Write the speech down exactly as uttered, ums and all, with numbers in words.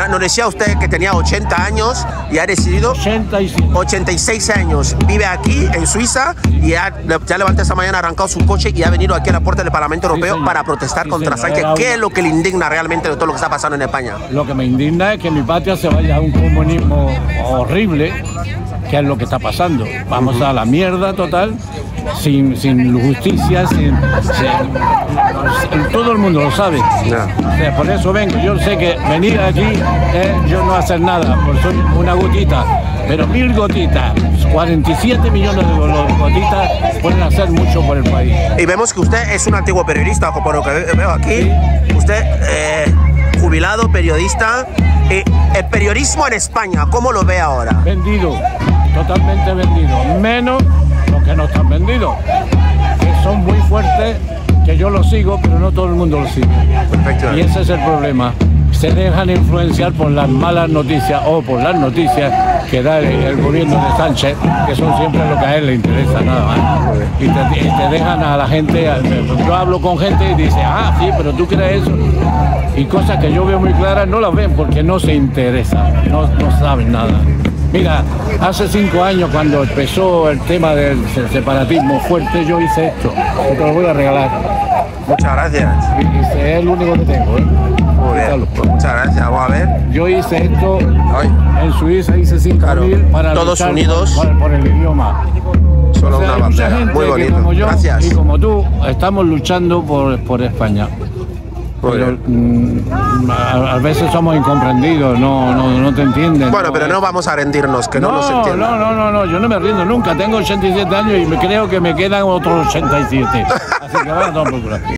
nos decía usted que tenía ochenta años y ha decidido... ochenta y cinco. ochenta y seis años. Vive aquí, en Suiza, y ya, ya levantó esta mañana, ha arrancado su coche y ha venido aquí a la puerta del Parlamento Europeo sí, para protestar sí, contra señor. Sánchez. ¿Qué es lo que le indigna realmente de todo lo que está pasando en España? Lo que me indigna es que mi patria se vaya a un comunismo horrible, que es lo que está pasando. Vamos uh-huh. a la mierda total, sin, sin justicia, sin, sin... Todo el mundo lo sabe. Yeah. O sea, por eso vengo. Yo sé que venir aquí es yo no hacer nada, porque soy una gotita, pero mil gotitas, cuarenta y siete millones de gotitas pueden hacer mucho por el país. Y vemos que usted es un antiguo periodista, por lo que veo aquí. Sí. Usted, eh, jubilado, periodista. Eh, el periodismo en España, ¿cómo lo ve ahora? Vendido, totalmente vendido. Menos los que no están vendidos, que son muy fuertes, que yo los sigo, pero no todo el mundo los sigue. Perfecto. Y ese es el problema. Se dejan influenciar por las malas noticias o por las noticias que da el, el gobierno de Sánchez, que son siempre lo que a él le interesa, nada más. Y te, y te dejan a la gente, yo hablo con gente y dice, ah, sí, pero tú crees eso. Y cosas que yo veo muy claras no las ven porque no se interesan, no, no saben nada. Mira, hace cinco años cuando empezó el tema del separatismo fuerte, yo hice esto, que te lo voy a regalar. Muchas gracias. Y, y es el único que tengo, ¿eh? Muy bien, pues muchas gracias, vamos a ver. Yo hice esto, Ay. en Suiza hice cinco mil claro. para Todos unidos por, por el idioma. Solo o sea, una bandera, muy bonito. Como yo, gracias. Y como tú, estamos luchando por, por España. Muy pero mm, a, a veces somos incomprendidos, no, no, no te entienden. Bueno, no, pero no vamos a rendirnos, que no, no nos entiendan. No, no, no, no, yo no me rindo nunca, tengo ochenta y siete años y me creo que me quedan otros ochenta y siete. Así que vamos a tomar por culo.